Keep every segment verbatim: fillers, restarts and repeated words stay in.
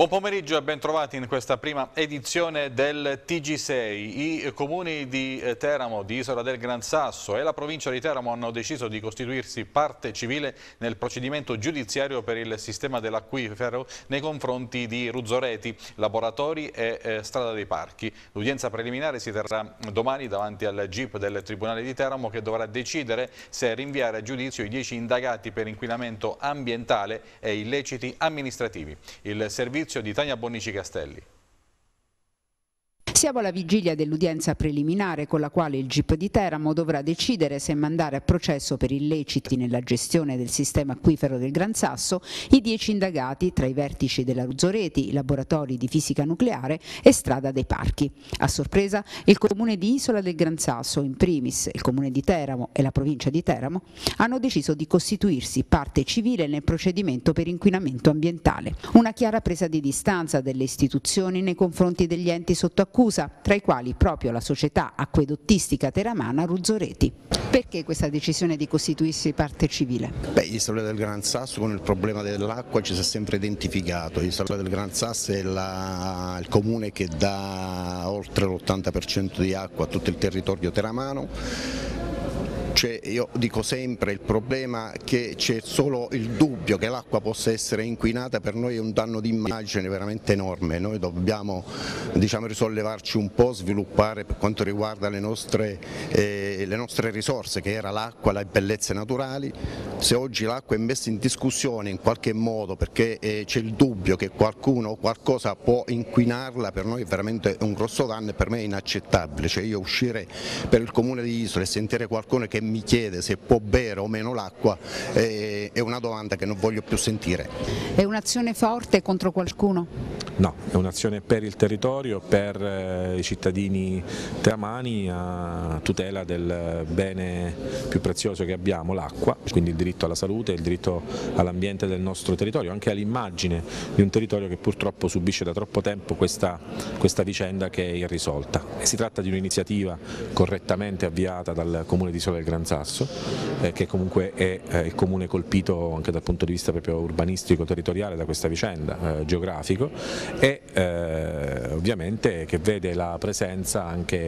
Buon pomeriggio e ben trovati in questa prima edizione del T G sei. I comuni di Teramo, di Isola del Gran Sasso e la provincia di Teramo hanno deciso di costituirsi parte civile nel procedimento giudiziario per il sistema dell'acquifero nei confronti di Ruzzoreti, Laboratori e eh, Strada dei Parchi. L'udienza preliminare si terrà domani davanti al G I P del Tribunale di Teramo, che dovrà decidere se rinviare a giudizio i dieci indagati per inquinamento ambientale e illeciti amministrativi. Il servizio di Tania Bonnici Castelli. Siamo alla vigilia dell'udienza preliminare con la quale il G I P di Teramo dovrà decidere se mandare a processo per illeciti nella gestione del sistema acquifero del Gran Sasso i dieci indagati tra i vertici della Ruzzoreti, i laboratori di fisica nucleare e Strada dei Parchi. A sorpresa, il comune di Isola del Gran Sasso, in primis il comune di Teramo e la provincia di Teramo, hanno deciso di costituirsi parte civile nel procedimento per inquinamento ambientale. Una chiara presa di distanza delle istituzioni nei confronti degli enti sotto accusa, tra i quali proprio la società acquedottistica teramana Ruzzoreti. Perché questa decisione di costituirsi parte civile? Beh, Isola del Gran Sasso con il problema dell'acqua ci si è sempre identificato. Isola del Gran Sasso è la, il comune che dà oltre l'ottanta per cento di acqua a tutto il territorio teramano. Cioè, io dico sempre, il problema che c'è solo il dubbio che l'acqua possa essere inquinata per noi è un danno d'immagine veramente enorme. Noi dobbiamo, diciamo, risollevarci un po', sviluppare per quanto riguarda le nostre, eh, le nostre risorse, che era l'acqua, le bellezze naturali. Se oggi l'acqua è messa in discussione in qualche modo perché eh, c'è il dubbio che qualcuno o qualcosa può inquinarla, per noi è veramente un grosso danno e per me è inaccettabile. Cioè, io uscire per il comune di Isola e sentire qualcuno che mi chiede se può bere o meno l'acqua è una domanda che non voglio più sentire. È un'azione forte contro qualcuno? No, è un'azione per il territorio, per eh, i cittadini teramani, a tutela del bene più prezioso che abbiamo, l'acqua, quindi il diritto alla salute, il diritto all'ambiente del nostro territorio, anche all'immagine di un territorio che purtroppo subisce da troppo tempo questa, questa vicenda che è irrisolta. E si tratta di un'iniziativa correttamente avviata dal comune di Isola del Gran Sasso, eh, che comunque è eh, il comune colpito anche dal punto di vista proprio urbanistico, territoriale da questa vicenda, eh, geografico, e eh, ovviamente che vede la presenza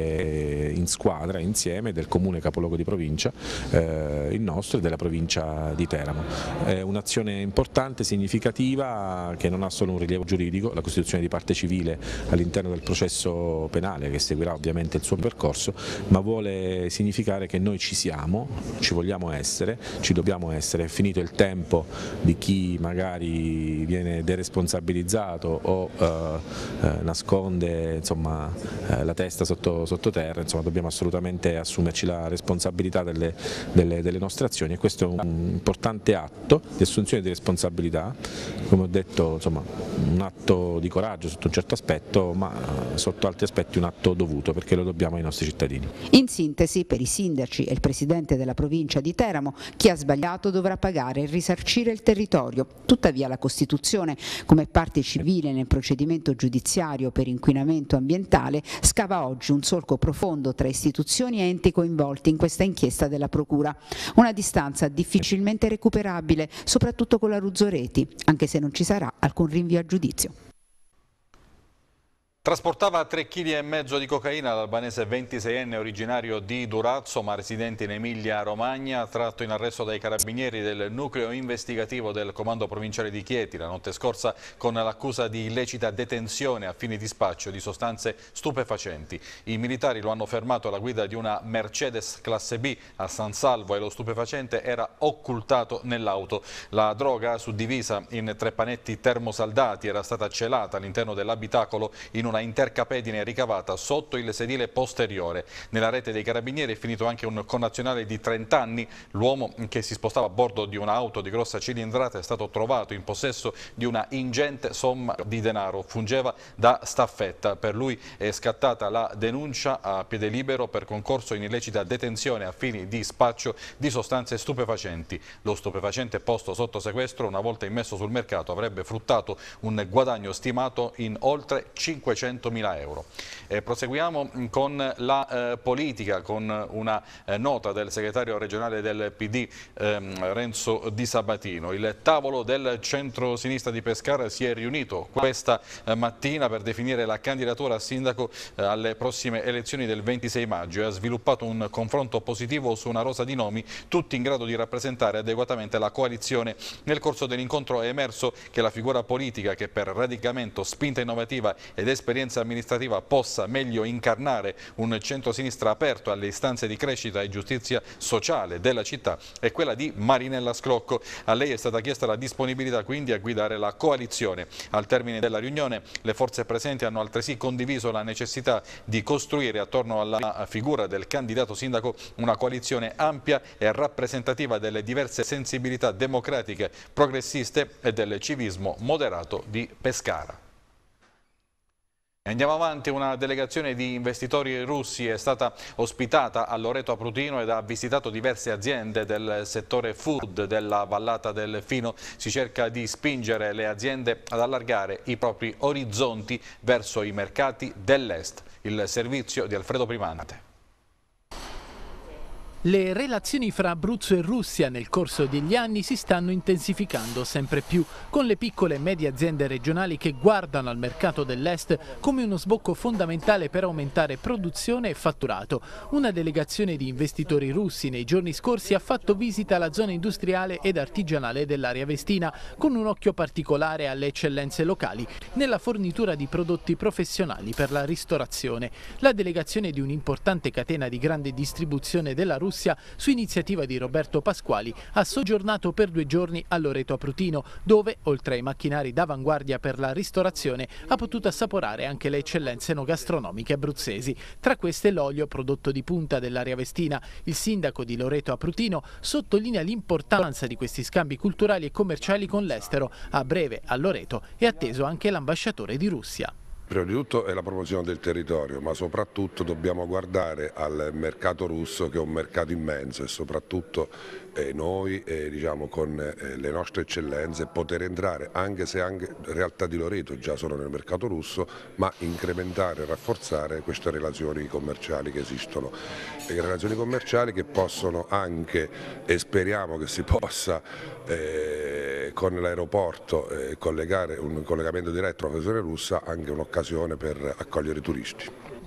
anche in squadra, insieme, del comune capoluogo di provincia, eh, il nostro, e della provincia di Teramo. È un'azione importante, significativa, che non ha solo un rilievo giuridico, la costituzione di parte civile all'interno del processo penale che seguirà ovviamente il suo percorso, ma vuole significare che noi ci siamo, ci vogliamo essere, ci dobbiamo essere. È finito il tempo di chi magari viene deresponsabilizzato o eh, eh, nasconde, insomma, eh, la testa sotto, sottoterra. Insomma, dobbiamo assolutamente assumerci la responsabilità delle, delle, delle nostre azioni, e questo è un importante atto di assunzione di responsabilità, come ho detto, insomma, un atto di coraggio sotto un certo aspetto, ma sotto altri aspetti un atto dovuto, perché lo dobbiamo ai nostri cittadini. In sintesi, per i sindaci e il presidente della provincia di Teramo, chi ha sbagliato dovrà pagare e risarcire il territorio. Tuttavia la Costituzione, come parte civile nel procedimento giudiziario per inquinamento ambientale, scava oggi un solco profondo tra istituzioni e enti coinvolti in questa inchiesta della Procura. Una distanza difficilmente recuperabile, soprattutto con la Ruzzoreti, anche se non ci sarà alcun rinvio a giudizio. Trasportava tre chili e mezzo di cocaina l'albanese ventiseienne originario di Durazzo ma residente in Emilia-Romagna, tratto in arresto dai carabinieri del nucleo investigativo del comando provinciale di Chieti la notte scorsa con l'accusa di illecita detenzione a fini di spaccio di sostanze stupefacenti. I militari lo hanno fermato alla guida di una Mercedes classe B a San Salvo e lo stupefacente era occultato nell'auto. La droga, suddivisa in tre panetti termosaldati, era stata celata all'interno dell'abitacolo in una una intercapedine ricavata sotto il sedile posteriore. Nella rete dei carabinieri è finito anche un connazionale di trenta anni. L'uomo, che si spostava a bordo di un'auto di grossa cilindrata, è stato trovato in possesso di una ingente somma di denaro. Fungeva da staffetta. Per lui è scattata la denuncia a piede libero per concorso in illecita detenzione a fini di spaccio di sostanze stupefacenti. Lo stupefacente posto sotto sequestro, una volta immesso sul mercato, avrebbe fruttato un guadagno stimato in oltre cinquecento duecentomila euro. E proseguiamo con la eh, politica, con una eh, nota del segretario regionale del P D ehm, Renzo Di Sabatino. Il tavolo del centro-sinistra di Pescara si è riunito questa eh, mattina per definire la candidatura a sindaco eh, alle prossime elezioni del ventisei maggio e ha sviluppato un confronto positivo su una rosa di nomi, tutti in grado di rappresentare adeguatamente la coalizione. Nel corso dell'incontro è emerso che la figura politica che per radicamento, spinta innovativa ed esperienza amministrativa possa meglio incarnare un centro-sinistra aperto alle istanze di crescita e giustizia sociale della città è quella di Marinella Scrocco. A lei è stata chiesta la disponibilità quindi a guidare la coalizione. Al termine della riunione le forze presenti hanno altresì condiviso la necessità di costruire attorno alla figura del candidato sindaco una coalizione ampia e rappresentativa delle diverse sensibilità democratiche, progressiste e del civismo moderato di Pescara. Andiamo avanti, una delegazione di investitori russi è stata ospitata a Loreto Aprutino ed ha visitato diverse aziende del settore food della vallata del Fino. Si cerca di spingere le aziende ad allargare i propri orizzonti verso i mercati dell'est. Il servizio di Alfredo Primante. Le relazioni fra Abruzzo e Russia nel corso degli anni si stanno intensificando sempre più, con le piccole e medie aziende regionali che guardano al mercato dell'est come uno sbocco fondamentale per aumentare produzione e fatturato. Una delegazione di investitori russi nei giorni scorsi ha fatto visita alla zona industriale ed artigianale dell'area vestina, con un occhio particolare alle eccellenze locali nella fornitura di prodotti professionali per la ristorazione. La delegazione di un'importante catena di grande distribuzione della Russia, su iniziativa di Roberto Pasquali, ha soggiornato per due giorni a Loreto Aprutino, dove, oltre ai macchinari d'avanguardia per la ristorazione, ha potuto assaporare anche le eccellenze enogastronomiche abruzzesi. Tra queste l'olio, prodotto di punta dell'area vestina. Il sindaco di Loreto Aprutino sottolinea l'importanza di questi scambi culturali e commerciali con l'estero. A breve, a Loreto, è atteso anche l'ambasciatore di Russia. Prima di tutto è la promozione del territorio, ma soprattutto dobbiamo guardare al mercato russo, che è un mercato immenso, e soprattutto eh, noi eh, diciamo, con eh, le nostre eccellenze poter entrare, anche se anche realtà di Loreto già sono nel mercato russo, ma incrementare e rafforzare queste relazioni commerciali che esistono. Le relazioni commerciali che possono anche, e speriamo che si possa eh, con l'aeroporto eh, collegare un collegamento diretto alla federazione russa, anche un'occasione per accogliere i turisti.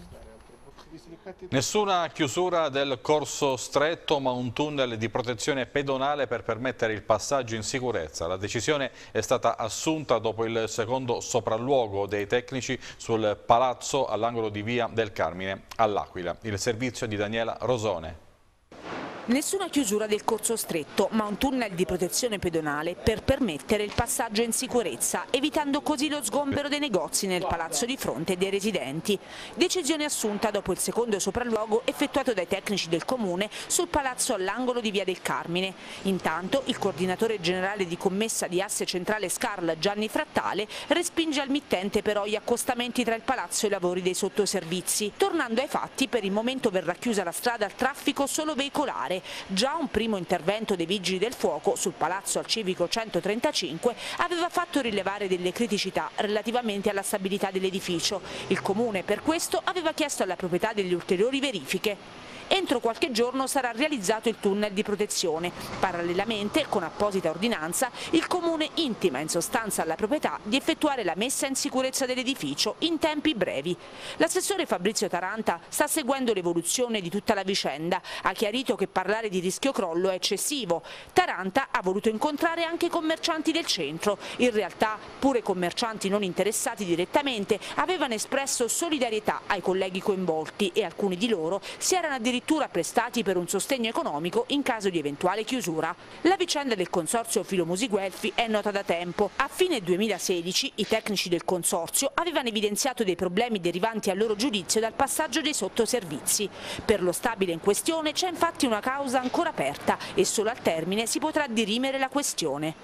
Nessuna chiusura del corso stretto, ma un tunnel di protezione pedonale per permettere il passaggio in sicurezza. La decisione è stata assunta dopo il secondo sopralluogo dei tecnici sul palazzo all'angolo di Via del Carmine all'Aquila. Il servizio di Daniela Rosone. Nessuna chiusura del corso stretto, ma un tunnel di protezione pedonale per permettere il passaggio in sicurezza, evitando così lo sgombero dei negozi nel palazzo di fronte e dei residenti. Decisione assunta dopo il secondo sopralluogo effettuato dai tecnici del comune sul palazzo all'angolo di Via del Carmine. Intanto il coordinatore generale di commessa di Asse Centrale Scarl, Gianni Frattale, respinge al mittente però gli accostamenti tra il palazzo e i lavori dei sottoservizi. Tornando ai fatti, per il momento verrà chiusa la strada al traffico solo veicolare. Già un primo intervento dei vigili del fuoco sul palazzo al civico centotrentacinque aveva fatto rilevare delle criticità relativamente alla stabilità dell'edificio. Il comune per questo aveva chiesto alla proprietà delle ulteriori verifiche. Entro qualche giorno sarà realizzato il tunnel di protezione. Parallelamente, con apposita ordinanza, il Comune intima in sostanza alla proprietà di effettuare la messa in sicurezza dell'edificio in tempi brevi. L'assessore Fabrizio Taranta sta seguendo l'evoluzione di tutta la vicenda. Ha chiarito che parlare di rischio crollo è eccessivo. Taranta ha voluto incontrare anche i commercianti del centro. In realtà, pure commercianti non interessati direttamente avevano espresso solidarietà ai colleghi coinvolti e alcuni di loro si erano addirittura addirittura prestati per un sostegno economico in caso di eventuale chiusura. La vicenda del consorzio Filomusi Guelfi è nota da tempo. A fine duemilasedici i tecnici del consorzio avevano evidenziato dei problemi derivanti a loro giudizio dal passaggio dei sottoservizi. Per lo stabile in questione c'è infatti una causa ancora aperta e solo al termine si potrà dirimere la questione.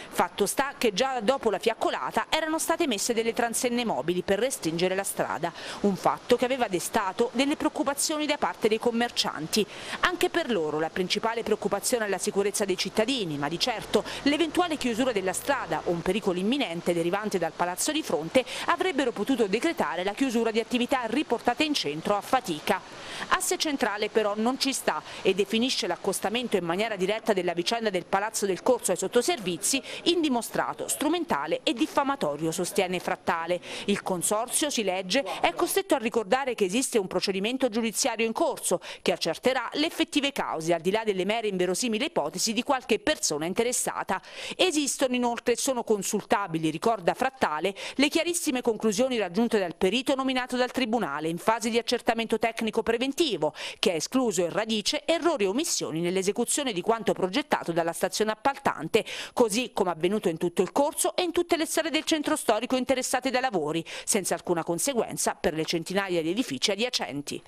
Fatto sta che già dopo la fiaccolata erano state messe delle transenne mobili per restringere la strada, un fatto che aveva destato delle preoccupazioni da parte dei commercianti. Anche per loro la principale preoccupazione è la sicurezza dei cittadini, ma di certo l'eventuale chiusura della strada o un pericolo imminente derivante dal Palazzo di Fronte avrebbero potuto decretare la chiusura di attività riportate in centro a fatica. Asse Centrale però non ci sta e definisce l'accostamento in maniera diretta della vicenda del Palazzo del Corso ai sottoservizi indimostrato, strumentale e diffamatorio, sostiene Frattale. Il consorzio, si legge, è costretto a ricordare che esiste un procedimento giudiziario in corso che accerterà le effettive cause, al di là delle mere inverosimili ipotesi di qualche persona interessata. Esistono inoltre e sono consultabili, ricorda Frattale, le chiarissime conclusioni raggiunte dal perito nominato dal Tribunale in fase di accertamento tecnico preventivo, che ha escluso in radice errori e omissioni nell'esecuzione di quanto progettato dalla stazione appaltante, così come avvenuto in tutto il corso e in tutte le strade del centro storico interessate dai lavori, senza alcuna conseguenza per le centinaia di edifici adiacenti.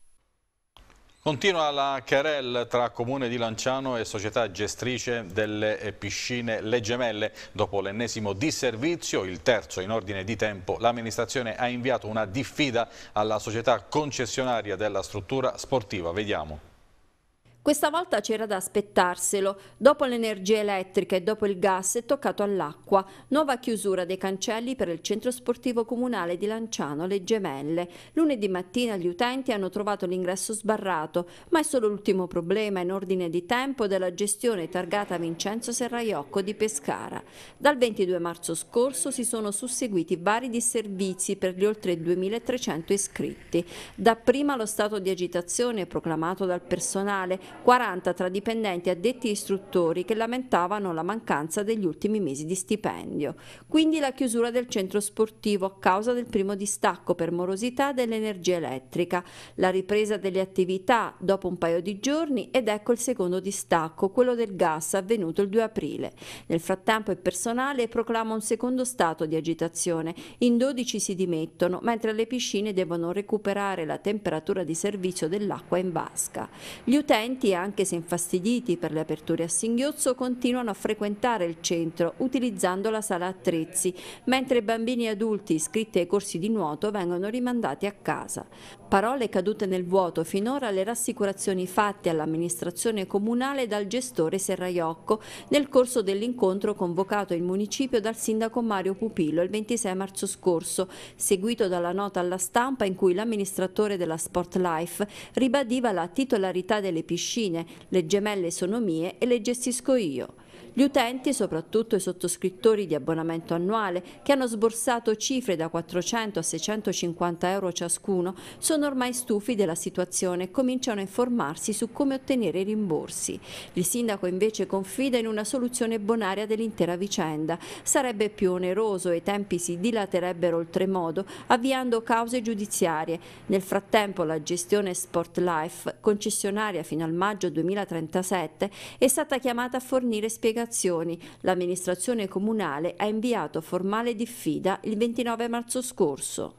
Continua la querelle tra Comune di Lanciano e società gestrice delle piscine Le Gemelle. Dopo l'ennesimo disservizio, il terzo in ordine di tempo, l'amministrazione ha inviato una diffida alla società concessionaria della struttura sportiva. Vediamo. Questa volta c'era da aspettarselo. Dopo l'energia elettrica e dopo il gas è toccato all'acqua. Nuova chiusura dei cancelli per il centro sportivo comunale di Lanciano Le Gemelle. Lunedì mattina gli utenti hanno trovato l'ingresso sbarrato, ma è solo l'ultimo problema in ordine di tempo della gestione targata Vincenzo Serraiocco di Pescara. Dal ventidue marzo scorso si sono susseguiti vari disservizi per gli oltre duemilatrecento iscritti. Dapprima lo stato di agitazione proclamato dal personale, quaranta tra dipendenti addetti istruttori che lamentavano la mancanza degli ultimi mesi di stipendio. Quindi la chiusura del centro sportivo a causa del primo distacco per morosità dell'energia elettrica, la ripresa delle attività dopo un paio di giorni ed ecco il secondo distacco, quello del gas, avvenuto il due aprile. Nel frattempo il personale proclama un secondo stato di agitazione, in dodici si dimettono, mentre le piscine devono recuperare la temperatura di servizio dell'acqua in vasca. Gli utenti, anche se infastiditi per le aperture a singhiozzo, continuano a frequentare il centro utilizzando la sala attrezzi, mentre bambini e adulti iscritti ai corsi di nuoto vengono rimandati a casa. Parole cadute nel vuoto finora le rassicurazioni fatte all'amministrazione comunale dal gestore Serraiocco nel corso dell'incontro convocato in municipio dal sindaco Mario Pupillo il ventisei marzo scorso, seguito dalla nota alla stampa in cui l'amministratore della Sportlife ribadiva la titolarità delle piscine. Le gemelle sono mie e le gestisco io. Gli utenti, soprattutto i sottoscrittori di abbonamento annuale, che hanno sborsato cifre da quattrocento a seicentocinquanta euro ciascuno, sono ormai stufi della situazione e cominciano a informarsi su come ottenere i rimborsi. Il sindaco invece confida in una soluzione bonaria dell'intera vicenda. Sarebbe più oneroso e i tempi si dilaterebbero oltremodo, avviando cause giudiziarie. Nel frattempo la gestione Sportlife, concessionaria fino al maggio duemilatrentasette, è stata chiamata a fornire spiegazioni. L'amministrazione comunale ha inviato formale diffida il ventinove marzo scorso.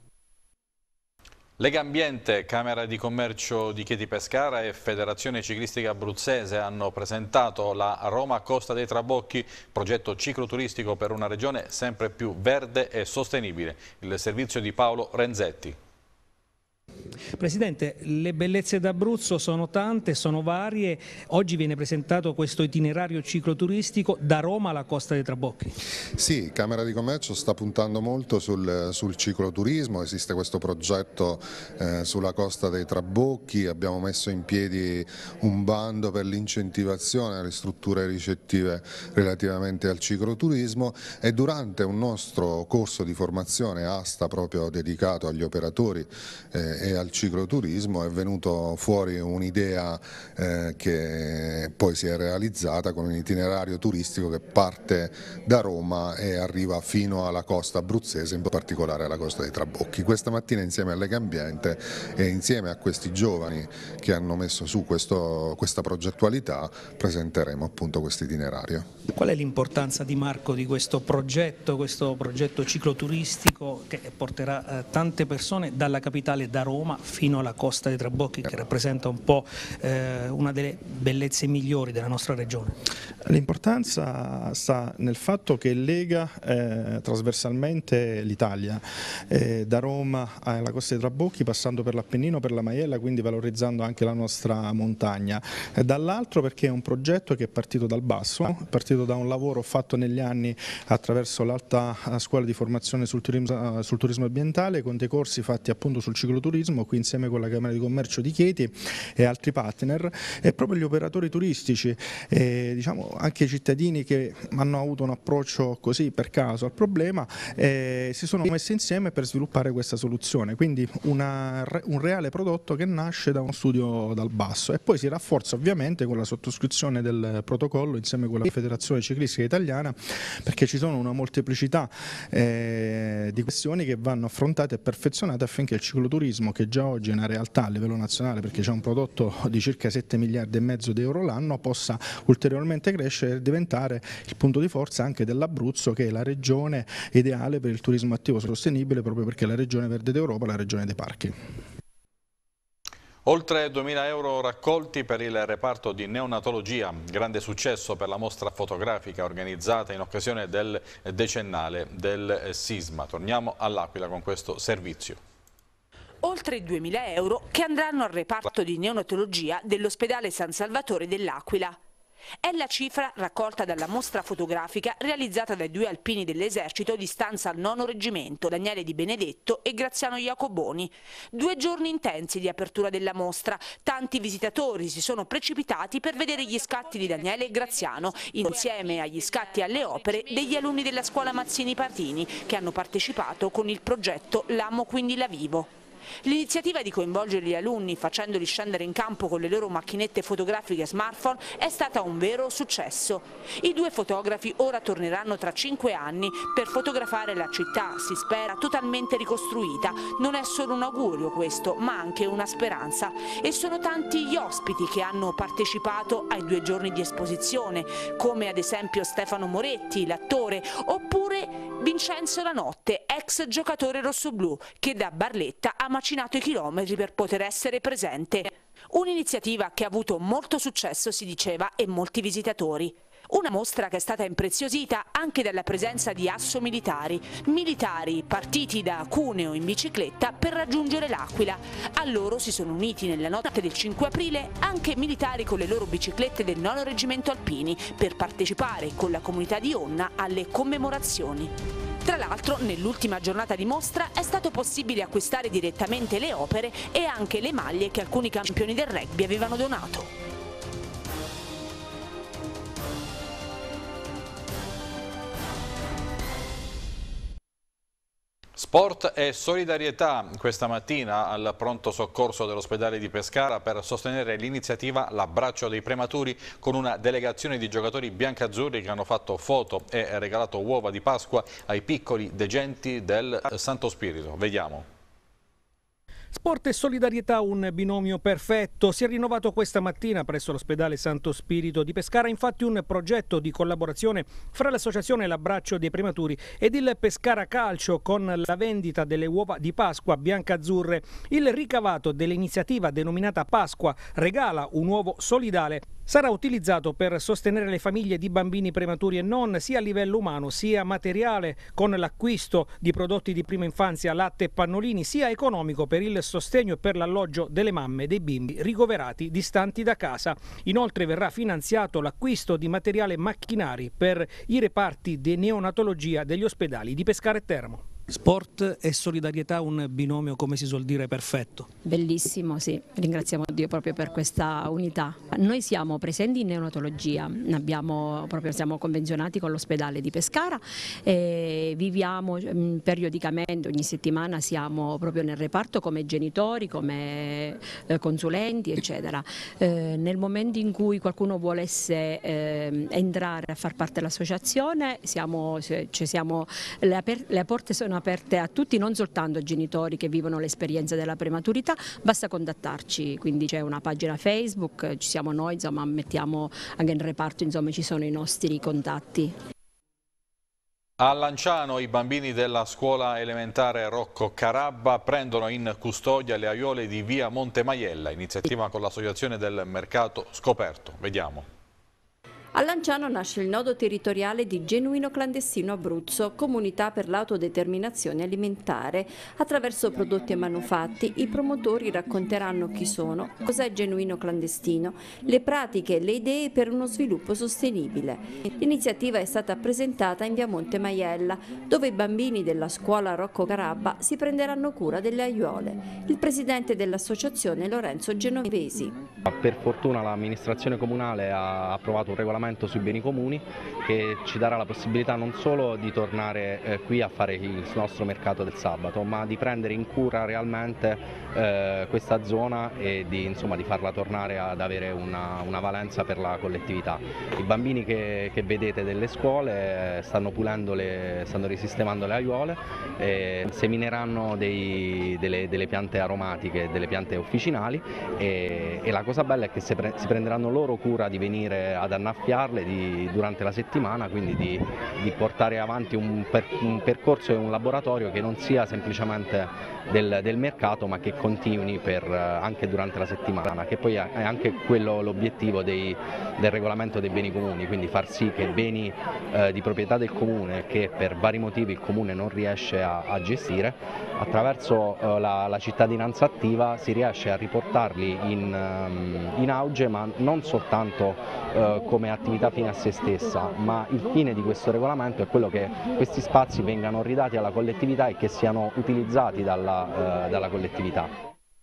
Legambiente, Camera di Commercio di Chieti Pescara e Federazione Ciclistica Abruzzese hanno presentato la Roma Costa dei Trabocchi, progetto cicloturistico per una regione sempre più verde e sostenibile. Il servizio di Paolo Renzetti. Presidente, le bellezze d'Abruzzo sono tante, sono varie. Oggi viene presentato questo itinerario cicloturistico da Roma alla Costa dei Trabocchi. Sì, Camera di Commercio sta puntando molto sul, sul cicloturismo, esiste questo progetto eh, sulla Costa dei Trabocchi, abbiamo messo in piedi un bando per l'incentivazione alle strutture ricettive relativamente al cicloturismo e durante un nostro corso di formazione asta proprio dedicato agli operatori eh, e al cicloturismo è venuto fuori un'idea eh, che poi si è realizzata con un itinerario turistico che parte da Roma e arriva fino alla costa abruzzese, in particolare alla Costa dei Trabocchi. Questa mattina insieme a Legambiente e insieme a questi giovani che hanno messo su questo, questa progettualità presenteremo appunto questo itinerario. Qual è l'importanza di Marco di questo progetto, questo progetto cicloturistico che porterà eh, tante persone dalla capitale, da Roma, fino alla Costa dei Trabocchi, che rappresenta un po' eh, una delle bellezze migliori della nostra regione. L'importanza sta nel fatto che lega eh, trasversalmente l'Italia, eh, da Roma alla Costa dei Trabocchi, passando per l'Appennino, per la Maiella, quindi valorizzando anche la nostra montagna. Eh, dall'altro perché è un progetto che è partito dal basso, è partito da un lavoro fatto negli anni attraverso l'Alta Scuola di Formazione sul turismo, sul turismo ambientale, con dei corsi fatti appunto sul cicloturismo, qui insieme con la Camera di Commercio di Chieti e altri partner, e proprio gli operatori turistici, eh, diciamo anche i cittadini che hanno avuto un approccio così per caso al problema, eh, si sono messi insieme per sviluppare questa soluzione, quindi una, un reale prodotto che nasce da uno studio dal basso e poi si rafforza ovviamente con la sottoscrizione del protocollo insieme con la Federazione Ciclistica Italiana, perché ci sono una molteplicità eh, di questioni che vanno affrontate e perfezionate affinché il cicloturismo, che già oggi è una realtà a livello nazionale perché c'è un prodotto di circa sette miliardi e mezzo di euro l'anno, possa ulteriormente crescere e diventare il punto di forza anche dell'Abruzzo, che è la regione ideale per il turismo attivo sostenibile, proprio perché è la regione verde d'Europa, la regione dei parchi. Oltre duemila euro raccolti per il reparto di neonatologia, grande successo per la mostra fotografica organizzata in occasione del decennale del sisma. Torniamo all'Aquila con questo servizio. Oltre duemila euro che andranno al reparto di neonatologia dell'ospedale San Salvatore dell'Aquila. È la cifra raccolta dalla mostra fotografica realizzata dai due alpini dell'esercito di stanza al nono reggimento, Daniele Di Benedetto e Graziano Iacoboni. Due giorni intensi di apertura della mostra, tanti visitatori si sono precipitati per vedere gli scatti di Daniele e Graziano, insieme agli scatti alle opere degli alunni della scuola Mazzini Patini, che hanno partecipato con il progetto L'Amo quindi la vivo. L'iniziativa di coinvolgere gli alunni facendoli scendere in campo con le loro macchinette fotografiche smartphone è stata un vero successo. I due fotografi ora torneranno tra cinque anni per fotografare la città, si spera, totalmente ricostruita. Non è solo un augurio questo, ma anche una speranza. E sono tanti gli ospiti che hanno partecipato ai due giorni di esposizione, come ad esempio Stefano Moretti, l'attore, oppure Vincenzo Lanotte, ex giocatore rossoblù, che da Barletta ha macinato i chilometri per poter essere presente. Un'iniziativa che ha avuto molto successo, si diceva, e molti visitatori. Una mostra che è stata impreziosita anche dalla presenza di asso militari, militari partiti da Cuneo in bicicletta per raggiungere l'Aquila. A loro si sono uniti nella notte del cinque aprile anche militari con le loro biciclette del nono reggimento alpini per partecipare con la comunità di Onna alle commemorazioni. Tra l'altro, nell'ultima giornata di mostra è stato possibile acquistare direttamente le opere e anche le maglie che alcuni campioni del rugby avevano donato. Sport e solidarietà questa mattina al pronto soccorso dell'ospedale di Pescara per sostenere l'iniziativa L'Abbraccio dei Prematuri, con una delegazione di giocatori biancazzurri che hanno fatto foto e regalato uova di Pasqua ai piccoli degenti del Santo Spirito. Vediamo. Sport e solidarietà, un binomio perfetto. Si è rinnovato questa mattina presso l'ospedale Santo Spirito di Pescara infatti un progetto di collaborazione fra l'associazione L'Abbraccio dei Prematuri ed il Pescara Calcio, con la vendita delle uova di Pasqua biancazzurre. Il ricavato dell'iniziativa denominata Pasqua regala un uovo solidale sarà utilizzato per sostenere le famiglie di bambini prematuri e non, sia a livello umano sia materiale, con l'acquisto di prodotti di prima infanzia, latte e pannolini, sia economico per il sostegno e per l'alloggio delle mamme e dei bimbi ricoverati distanti da casa. Inoltre verrà finanziato l'acquisto di materiale macchinari per i reparti di neonatologia degli ospedali di Pescara e Teramo. Sport e solidarietà, un binomio, come si suol dire, perfetto. Bellissimo, sì. Ringraziamo Dio proprio per questa unità. Noi siamo presenti in neonatologia, abbiamo, proprio, siamo convenzionati con l'ospedale di Pescara e viviamo mh, periodicamente, ogni settimana siamo proprio nel reparto come genitori, come eh, consulenti, eccetera. Eh, nel momento in cui qualcuno volesse eh, entrare a far parte dell'associazione, siamo, cioè, siamo, le, le porte sono aperte a tutti, non soltanto ai genitori che vivono l'esperienza della prematurità, basta contattarci, quindi c'è una pagina Facebook, ci siamo noi, insomma mettiamo anche nel reparto, insomma ci sono i nostri contatti. A Lanciano i bambini della scuola elementare Rocco Carabba prendono in custodia le aiuole di via Montemaiella, iniziativa con l'associazione del mercato scoperto. Vediamo. A Lanciano nasce il nodo territoriale di Genuino Clandestino Abruzzo, comunità per l'autodeterminazione alimentare. Attraverso prodotti e manufatti i promotori racconteranno chi sono, cos'è Genuino Clandestino, le pratiche e le idee per uno sviluppo sostenibile. L'iniziativa è stata presentata in via Montemaiella, dove i bambini della scuola Rocco Carabba si prenderanno cura delle aiuole. Il presidente dell'associazione è Lorenzo Genovesi. Per fortuna l'amministrazione comunale ha approvato un regolamento sui beni comuni che ci darà la possibilità non solo di tornare eh, qui a fare il nostro mercato del sabato, ma di prendere in cura realmente eh, questa zona e di, insomma, di farla tornare ad avere una, una valenza per la collettività. I bambini che, che vedete delle scuole stanno pulendo, le, stanno risistemando le aiuole, eh, semineranno dei, delle, delle piante aromatiche, delle piante officinali e, e la cosa bella è che si, pre, si prenderanno loro cura di venire ad annaffiarle di, durante la settimana, quindi di, di portare avanti un, per, un percorso e un laboratorio che non sia semplicemente del, del mercato ma che continui per, anche durante la settimana, che poi è anche quello l'obiettivo dei, del regolamento dei beni comuni, quindi far sì che beni eh, di proprietà del comune che per vari motivi il comune non riesce a, a gestire, attraverso eh, la, la cittadinanza attiva si riesce a riportarli in, um, in auge, ma non soltanto eh, come attività fine a se stessa, ma il fine di questo regolamento è quello che questi spazi vengano ridati alla collettività e che siano utilizzati dalla, eh, dalla collettività.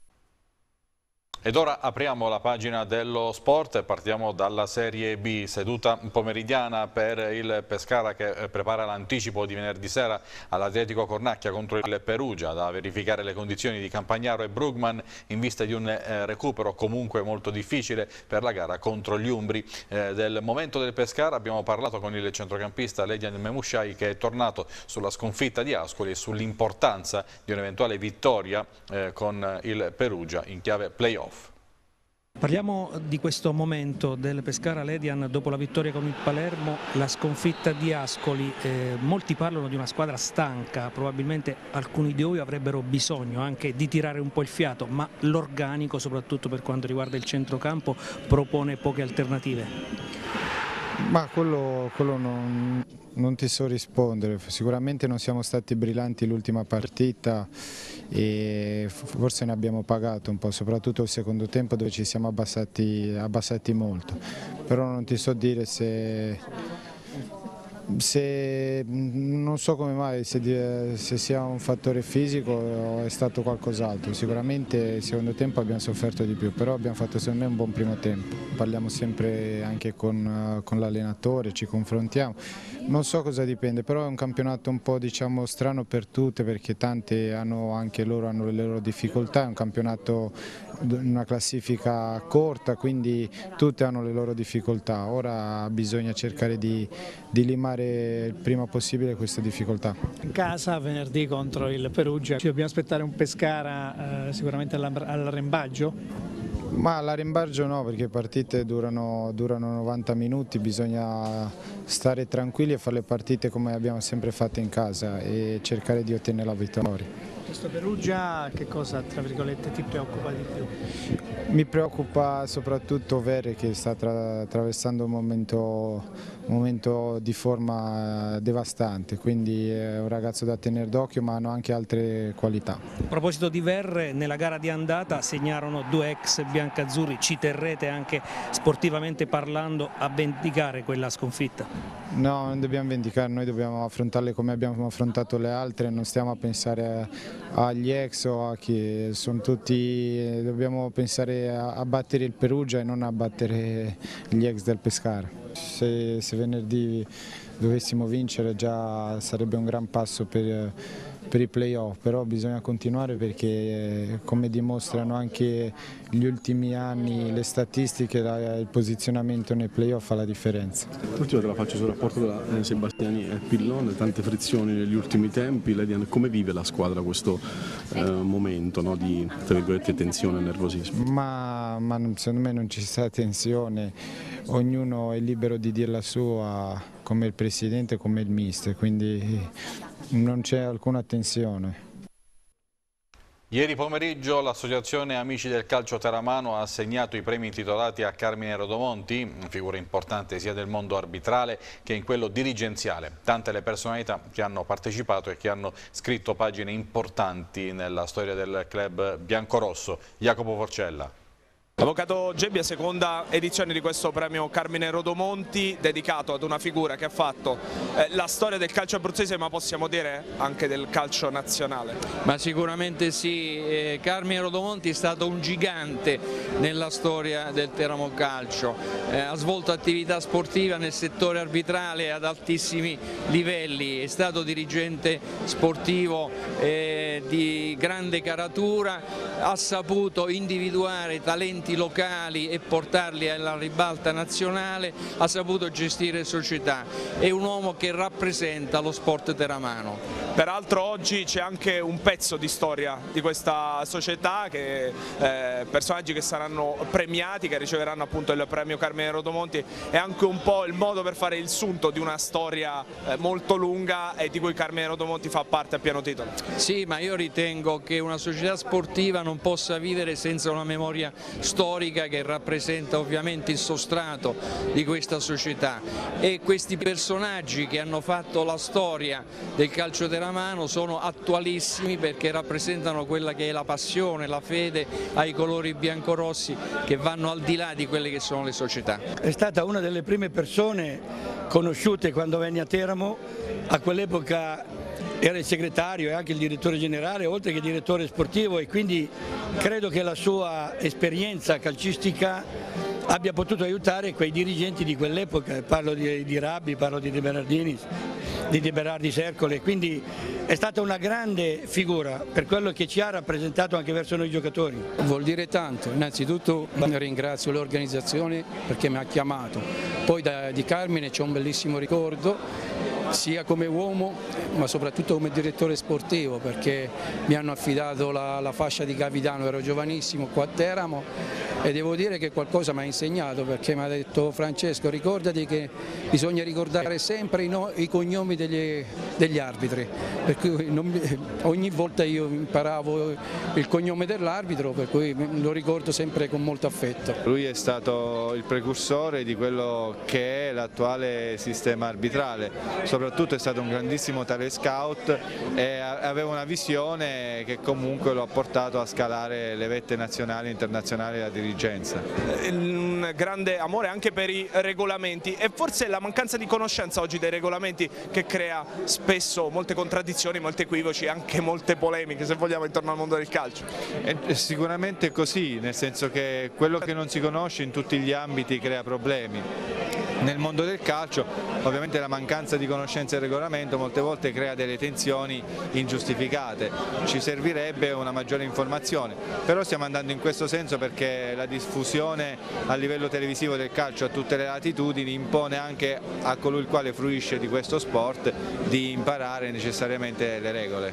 Ed ora apriamo la pagina dello sport e partiamo dalla Serie B, seduta pomeridiana per il Pescara che prepara l'anticipo di venerdì sera all'Atletico Cornacchia contro il Perugia, da verificare le condizioni di Campagnaro e Brugman in vista di un eh, recupero comunque molto difficile per la gara contro gli Umbri. Eh, del momento del Pescara abbiamo parlato con il centrocampista Ledian Memushai, che è tornato sulla sconfitta di Ascoli e sull'importanza di un'eventuale vittoria eh, con il Perugia in chiave play-off. Parliamo di questo momento del Pescara. Ledian, dopo la vittoria con il Palermo, la sconfitta di Ascoli, eh, molti parlano di una squadra stanca, probabilmente alcuni di voi avrebbero bisogno anche di tirare un po' il fiato, ma l'organico, soprattutto per quanto riguarda il centrocampo, propone poche alternative. Ma quello, quello non, non ti so rispondere, sicuramente non siamo stati brillanti l'ultima partita e forse ne abbiamo pagato un po', soprattutto il secondo tempo dove ci siamo abbassati, abbassati molto, però non ti so dire se, se non so come mai, se, se sia un fattore fisico o è stato qualcos'altro. Sicuramente il secondo tempo abbiamo sofferto di più, però abbiamo fatto secondo me un buon primo tempo. Parliamo sempre anche con, con l'allenatore, ci confrontiamo, non so cosa dipende, però è un campionato un po' diciamo strano per tutte, perché tante hanno anche loro hanno le loro difficoltà, è un campionato in una classifica corta, quindi tutte hanno le loro difficoltà. Ora bisogna cercare di, di limare il prima possibile queste difficoltà. In casa venerdì contro il Perugia, ci dobbiamo aspettare un Pescara eh, sicuramente all'arrembaggio? Ma l'arrembaggio no, perché le partite durano, durano novanta minuti, bisogna stare tranquilli e fare le partite come abbiamo sempre fatto in casa e cercare di ottenere la vittoria. Questo Perugia che cosa, tra virgolette, ti preoccupa di più? Mi preoccupa soprattutto Verre, che sta tra, attraversando un momento, un momento di forma devastante, quindi è un ragazzo da tenere d'occhio, ma hanno anche altre qualità. A proposito di Verre, nella gara di andata segnarono due ex biancazzurri, ci terrete anche sportivamente parlando a vendicare quella sconfitta? No, non dobbiamo vendicare, noi dobbiamo affrontarle come abbiamo affrontato le altre, non stiamo a pensare agli ex o a chi, sono tutti, dobbiamo pensare a battere il Perugia e non a battere gli ex del Pescara. Se, se venerdì dovessimo vincere già sarebbe un gran passo per, per i play-off, però bisogna continuare perché come dimostrano anche gli ultimi anni le statistiche, il posizionamento nei play-off fa la differenza. L'ultima te la faccio sul rapporto tra Sebastiani e Pillon, tante frizioni negli ultimi tempi. Ledian, come vive la squadra questo eh, momento, no, di tra virgolette tensione e nervosismo? Ma, ma secondo me non ci sta tensione, ognuno è libero di dire la sua. come il presidente, come il mister, quindi non c'è alcuna tensione. Ieri pomeriggio l'associazione Amici del Calcio Teramano ha assegnato i premi intitolati a Carmine Rodomonti, figura importante sia del mondo arbitrale che in quello dirigenziale. Tante le personalità che hanno partecipato e che hanno scritto pagine importanti nella storia del club biancorosso. Jacopo Forcella. Avvocato Gebbia, seconda edizione di questo premio Carmine Rodomonti, dedicato ad una figura che ha fatto eh, la storia del calcio abruzzese, ma possiamo dire anche del calcio nazionale. Ma sicuramente sì, eh, Carmine Rodomonti è stato un gigante nella storia del Teramo Calcio, eh, ha svolto attività sportiva nel settore arbitrale ad altissimi livelli, è stato dirigente sportivo eh, di grande caratura, ha saputo individuare talenti locali e portarli alla ribalta nazionale, ha saputo gestire società, è un uomo che rappresenta lo sport teramano. Peraltro oggi c'è anche un pezzo di storia di questa società, che, eh, personaggi che saranno premiati, che riceveranno appunto il premio Carmine Rodomonti, è anche un po' il modo per fare il sunto di una storia eh, molto lunga e di cui Carmine Rodomonti fa parte a pieno titolo. Sì, ma io ritengo che una società sportiva non possa vivere senza una memoria storica che rappresenta ovviamente il sostrato di questa società, e questi personaggi che hanno fatto la storia del calcio teramano sono attualissimi perché rappresentano quella che è la passione, la fede ai colori biancorossi che vanno al di là di quelle che sono le società. È stata una delle prime persone conosciute quando venne a Teramo, a quell'epoca era il segretario e anche il direttore generale, oltre che direttore sportivo, e quindi credo che la sua esperienza calcistica abbia potuto aiutare quei dirigenti di quell'epoca. Parlo di, di Rabbi, parlo di De Berardini, di De Berardi Sercole, quindi è stata una grande figura per quello che ci ha rappresentato anche verso noi giocatori. Vuol dire tanto, innanzitutto ringrazio l'organizzazione perché mi ha chiamato, poi da, di Carmine c'è un bellissimo ricordo, sia come uomo ma soprattutto come direttore sportivo, perché mi hanno affidato la, la fascia di capitano, ero giovanissimo qua a Teramo e devo dire che qualcosa mi ha insegnato, perché mi ha detto: Francesco, ricordati che bisogna ricordare sempre i, no, i cognomi degli, degli arbitri, per cui non, ogni volta io imparavo il cognome dell'arbitro, per cui lo ricordo sempre con molto affetto. Lui è stato il precursore di quello che è l'attuale sistema arbitrale, soprattutto è stato un grandissimo tale scout e aveva una visione che comunque lo ha portato a scalare le vette nazionali e internazionali della dirigenza. Un grande amore anche per i regolamenti, e forse la mancanza di conoscenza oggi dei regolamenti che crea spesso molte contraddizioni, molti equivoci, anche molte polemiche, se vogliamo, intorno al mondo del calcio. È sicuramente così, nel senso che quello che non si conosce in tutti gli ambiti crea problemi. Nel mondo del calcio ovviamente la mancanza di conoscenza del regolamento molte volte crea delle tensioni ingiustificate, ci servirebbe una maggiore informazione, però stiamo andando in questo senso perché la diffusione a livello televisivo del calcio a tutte le latitudini impone anche a colui il quale fruisce di questo sport di imparare necessariamente le regole.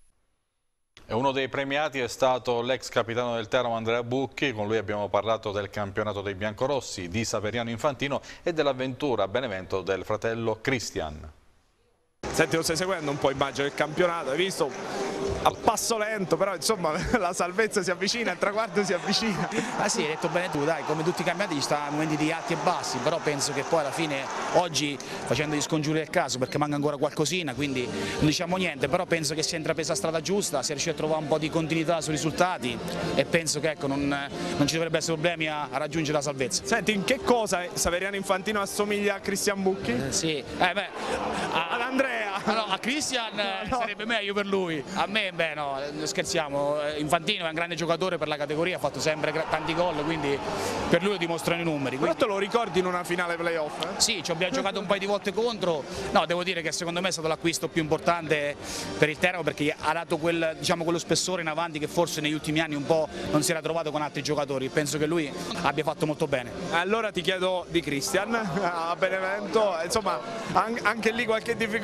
E uno dei premiati è stato l'ex capitano del Teramo Andrea Bucchi, con lui abbiamo parlato del campionato dei biancorossi, di Saveriano Infantino e dell'avventura a Benevento del fratello Christian. Senti, lo stai seguendo un po', immagino, il campionato, hai visto? A passo lento, però insomma la salvezza si avvicina, il traguardo si avvicina. Ah sì, hai detto bene tu, dai, come tutti i campionati ci stanno momenti di alti e bassi, però penso che poi alla fine oggi, facendo gli scongiuri del caso, perché manca ancora qualcosina, quindi non diciamo niente, però penso che sia intrapresa la strada giusta, si è riuscito a trovare un po' di continuità sui risultati e penso che ecco, non, non ci dovrebbe essere problemi a, a raggiungere la salvezza. Senti, in che cosa Saveriano Infantino assomiglia a Christian Bucchi? Eh, sì, eh, beh, a, ad Andrea! Ah, no, a Christian no, no. sarebbe meglio per lui, a me beh no, scherziamo, Infantino è un grande giocatore per la categoria, ha fatto sempre tanti gol, quindi per lui lo dimostrano i numeri. Però te lo ricordi in una finale playoff? Eh? Sì, ci abbiamo giocato un paio di volte contro, no, devo dire che secondo me è stato l'acquisto più importante per il Teramo, perché ha dato quel, diciamo, quello spessore in avanti che forse negli ultimi anni un po' non si era trovato con altri giocatori, penso che lui abbia fatto molto bene. Allora ti chiedo di Christian a Benevento, insomma anche lì qualche difficoltà, c'è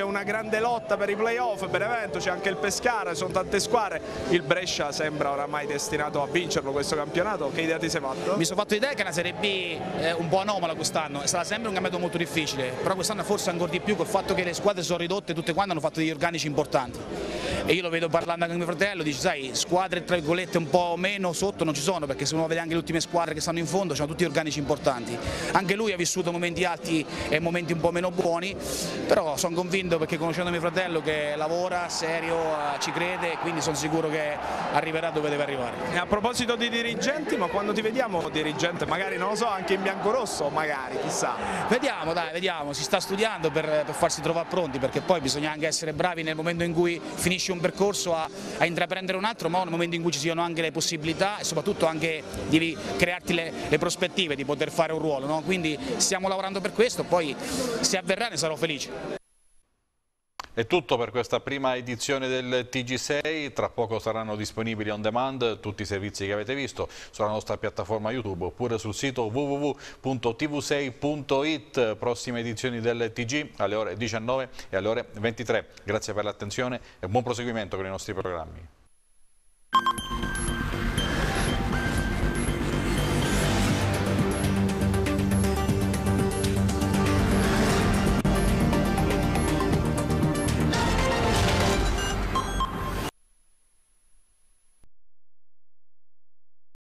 una grande lotta per i playoff, Benevento, c'è anche il Pescara, sono tante squadre, il Brescia sembra oramai destinato a vincerlo questo campionato. Che idea ti sei fatto? Mi sono fatto l'idea che una Serie B è un po' anomala quest'anno, è stato sempre un campionato molto difficile, però quest'anno forse ancora di più col fatto che le squadre sono ridotte, tutte quante hanno fatto degli organici importanti. E io lo vedo parlando anche con mio fratello, dice sai, squadre tra virgolette un po' meno sotto non ci sono, perché se uno vede anche le ultime squadre che stanno in fondo hanno tutti organici importanti. Anche lui ha vissuto momenti alti e momenti un po' meno buoni, però sono convinto, perché conoscendo mio fratello che lavora, serio, ci crede, quindi sono sicuro che arriverà dove deve arrivare. E a proposito di dirigenti, ma quando ti vediamo dirigente, magari non lo so, anche in biancorosso, magari, chissà. Vediamo, dai, vediamo, si sta studiando per, per farsi trovare pronti, perché poi bisogna anche essere bravi nel momento in cui finisci un percorso a, a intraprendere un altro, ma nel momento in cui ci siano anche le possibilità e soprattutto anche devi crearti le, le prospettive di poter fare un ruolo, no? Quindi stiamo lavorando per questo, poi se avverrà ne sarò felice. È tutto per questa prima edizione del T G sei, tra poco saranno disponibili on demand tutti i servizi che avete visto sulla nostra piattaforma YouTube oppure sul sito w w w punto t v sei punto it. Prossime edizioni del T G alle ore diciannove e alle ore ventitré. Grazie per l'attenzione e buon proseguimento con i nostri programmi.